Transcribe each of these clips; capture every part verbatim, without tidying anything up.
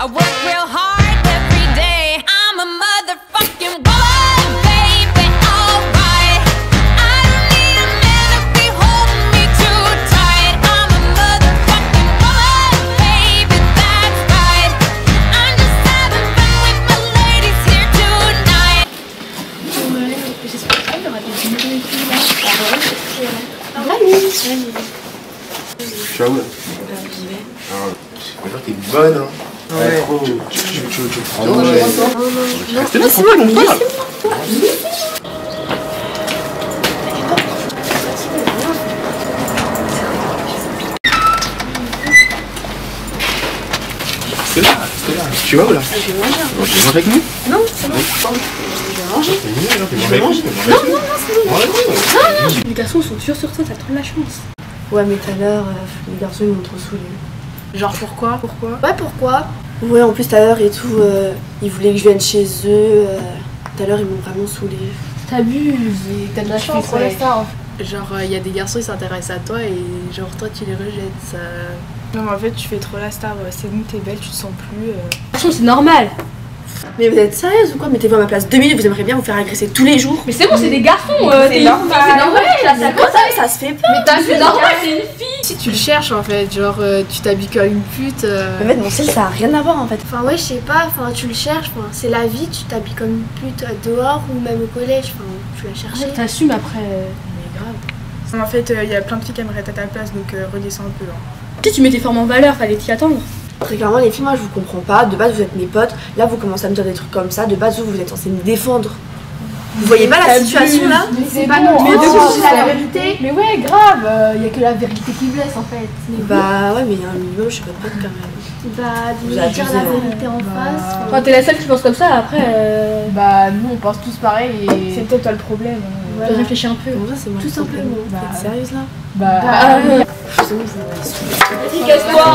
I work real hard every day. I'm a motherfucking woman, baby, alright. I don't need a man to be holding me too tight. I'm a motherfucking woman, baby, that's right. I'm just having fun with my ladies here tonight. Ouais, j'espère qu'il y aura des vidéos et tout là. Ah ouais, c'est vrai. Ciao. Bah, j'y vais. Alors, je veux dire, t'es bonne, hein. Ouais. Trop. Tu, tu, tu, tu prends. Non, non, non, non. Restez là, tranquille, on parle. Restez là, restez là. Tu vas où là? Je vais manger. Tu veux manger avec nous? Non, c'est bon. Je vais manger. Je vais manger. Non, non, non, c'est bon. Non, non. Les garçons sont sûrs sur toi, t'as trop de la chance. Ouais, mais tout à l'heure, euh, les garçons ils m'ont trop saoulé. Genre pourquoi? Pourquoi? Ouais, pourquoi? Ouais, en plus tout à l'heure et tout, euh, ils voulaient que je vienne chez eux. Euh, tout à l'heure, ils m'ont vraiment saoulé. T'abuses, t'as de la chance, ouais. ça. Genre il y a des garçons ils s'intéressent à toi et genre toi tu les rejettes. Ça... Non mais en fait tu fais trop la star, c'est bon t'es belle, tu te sens plus... Euh... De toute façon, c'est normal. Mais vous êtes sérieuse ou quoi? Mettez-vous à ma place deux minutes, vous aimeriez bien vous faire agresser tous les jours. Mais c'est bon, c'est des garçons, euh, c'est normal. C'est normal, là, ça Quoi ça, ça se fait pas. Mais t'as vu, normal, c'est une fille. Si tu le cherches en fait, genre euh, tu t'habilles comme une pute. Euh... Mais mon style, ça a rien à voir en fait. Enfin ouais, je sais pas, enfin tu le cherches, enfin, c'est la vie, tu t'habilles comme une pute dehors ou même au collège, enfin tu l'as cherché. T'assumes après. Mais grave. En fait il euh, y a plein de filles qui aimeraient être à ta place donc euh, redescends un peu. Hein. Tu sais, tu mets tes formes en valeur, fallait t'y attendre. Très clairement, les filles, moi je vous comprends pas. De base, vous êtes mes potes. Là, vous commencez à me dire des trucs comme ça. De base, vous, vous êtes censés me défendre. Vous voyez pas la situation là? Mais C'est pas notre mais faute, c'est c'est la la vérité. Mais ouais, grave, il y a que la vérité qui blesse en fait. Bah ouais, mais il y a un minimum, je suis pas de pote quand même. Bah Vous de dire abusez, la hein. vérité en face. Enfin, t'es la seule qui pense comme ça, après. Euh... Bah nous on pense tous pareil et... C'est peut-être toi le problème. Hein. Voilà. De réfléchir un peu. Comment ça, c'est moi Tout le problème? simplement. Vous êtes sérieuse là? Bah... Ah, oui. C'est bon, vous m'avez saoulée. Vas-y, casse-toi.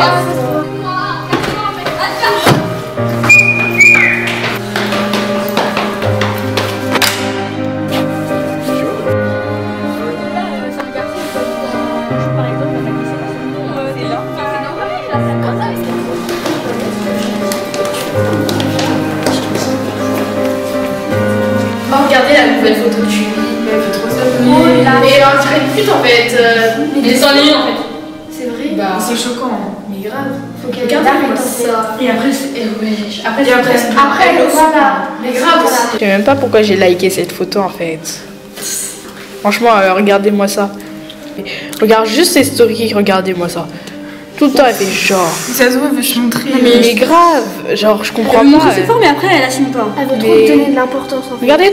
Regardez la nouvelle photo que tu lis. Elle fait trop ça. Oh là. Et on dirait une pute en fait. Euh... Il est sans ligne en fait. C'est vrai. Bah... C'est choquant. Mais grave. Faut qu'elle Regarde arrête moi en fait. ça. Et après, c'est. Ouais. Après, Et après, c'est- Après, le voilà. Mais grave aussi. Je sais même pas pourquoi j'ai liké cette photo en fait. Franchement, euh, regardez-moi ça. Regarde juste ces stories, regardez-moi ça. Tout le temps elle fait genre. Ça se voit, elle veut se montrer. Mais, mais grave, genre je comprends Elle veut pas. montrer ses formes, mais après, elle assume pas. Elle veut trop Mais- te donner de l'importance en fait. Regardez.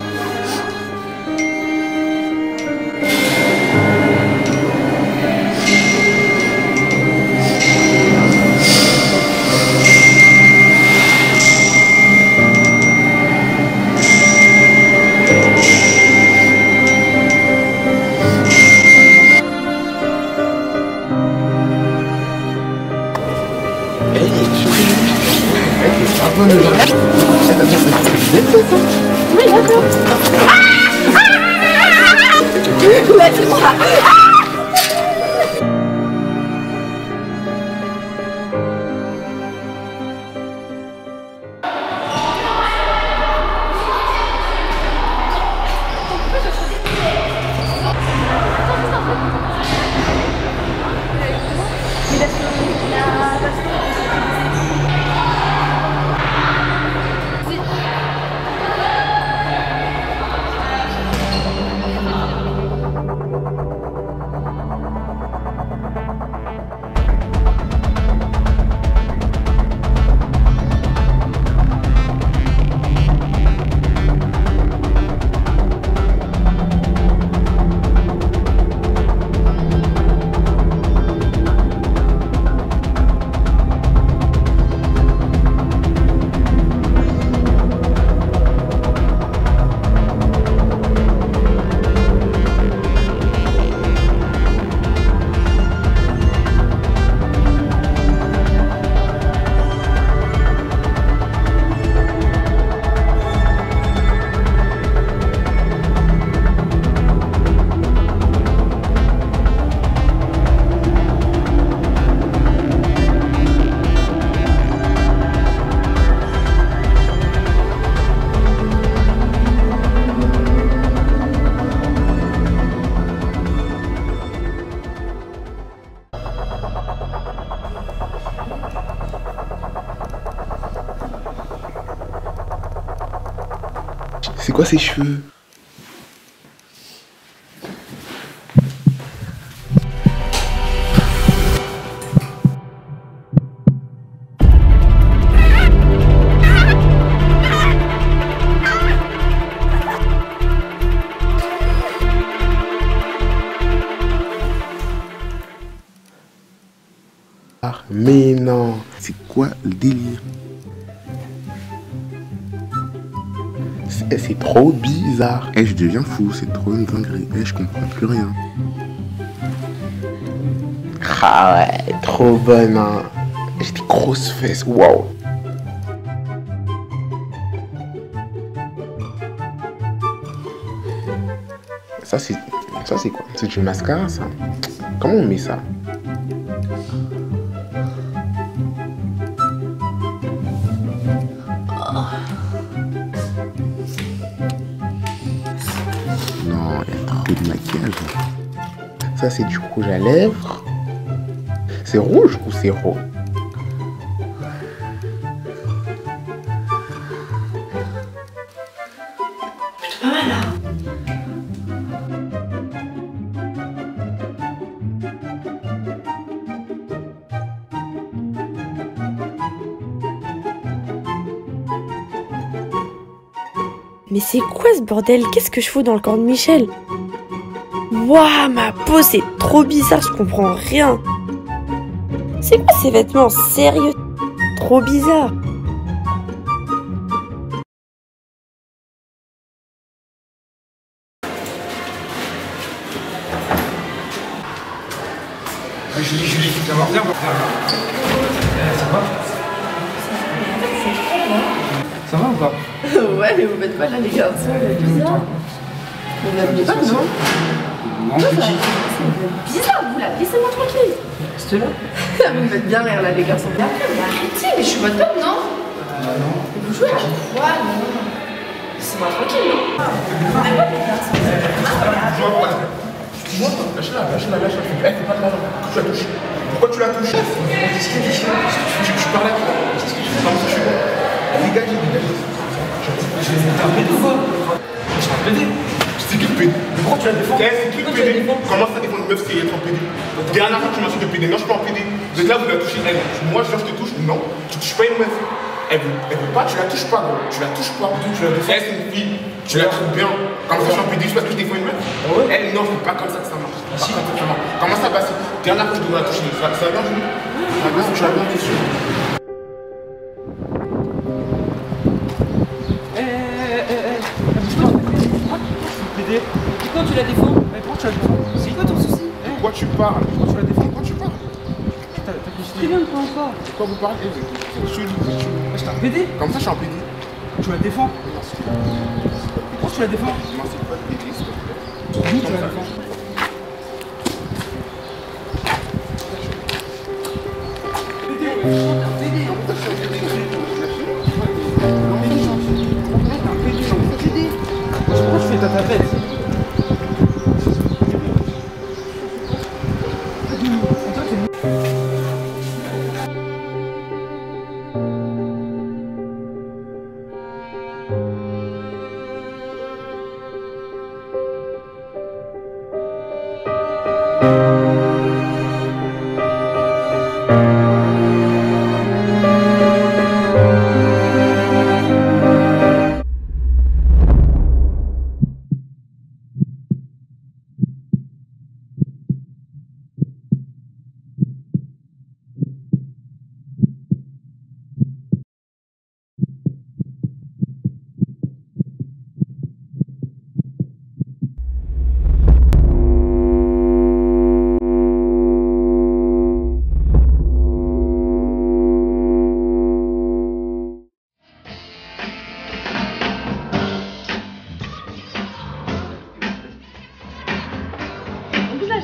Oui, d'accord. Laisse-moi. C'est quoi ces cheveux? Mais non, c'est quoi le délire? C'est trop bizarre. Eh, je deviens fou, c'est trop une dinguerie. Eh, je comprends plus rien. Ah ouais, trop bonne, hein. J'ai des grosses fesses, waouh. Ça, c'est... Ça, c'est quoi? C'est du mascara, ça? Comment on met ça? Non, il y a trop de maquillage. Ça, c'est du rouge à lèvres. C'est rouge ou c'est rose? Plutôt pas mal, là. Mais c'est quoi ce bordel? Qu'est-ce que je fous dans le corps de Michel? Waouh, ma peau, c'est trop bizarre, je comprends rien. C'est quoi ces vêtements? Sérieux? Trop bizarre. Julie, Julie, viens voir, viens voir. Ça va? Ça va ou pas? Ouais, mais vous faites pas là, les garçons, c'est bizarre. Vous n'avez pas, non? Non, c'est qui? C'est bizarre, vous là, laissez-moi tranquille. C'était là? Vous me faites bien rire là, les garçons. Mais arrêtez, mais je suis votre pote, non? Ah non. Vous jouez à quoi, non? Laissez-moi tranquille, non? Mais quoi, les garçons? Moi, lâche-la, lâche-la, lâche-la. Elle fait pas de l'argent. Tu la touches. Pourquoi tu la touches? Qu'est-ce que tu fais? Je parlais avec toi. Qu'est-ce que tu fais? Comme ça, je suis bon. Dégage, dégage. T'es un pédo ou quoi? Je suis un pédé. C'est qui le pédé? Mais pourquoi tu la défends? C'est qui le pédé? Comment ça défend une meuf si elle est en pédé? Dernière fois que tu m'as dit de pédé. Non, je suis pas en pédé. Vous êtes là, vous la touchez. Elle. Moi, je te touche. Non, tu touches pas une meuf. Elle veut, elle veut pas, tu la touches pas, gros. Tu la touches pas. Tu la défends. Elle, c'est une fille. Tu la traites bien. Comme ça, je suis en pédé juste parce que je défends une meuf. Elle, non, c'est pas comme ça que ça marche. Pas comme ça que ça marche. Comment ça, bah, c'est dernière fois que je dois la toucher. Ça va bien, Julie? Ça va bien, tu vas bien, t'es sûr? Pourquoi tu la défends? Mais pourquoi tu la défends? C'est quoi ton souci? Pourquoi tu parles? Pourquoi tu la défends? Pourquoi tu parles? T'as plus rien de quoi encore? Pourquoi vous parlez? C'est chelou, c'est chelou. Je t'ai un pédé? Comme ça, je suis en pédé. Tu la défends? Pourquoi tu la défends? Non, c'est pas de pédé, s'il te plaît. D'où tu la défends? Pourquoi tu fais ta tapette?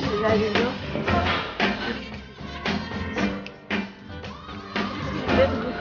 Allez,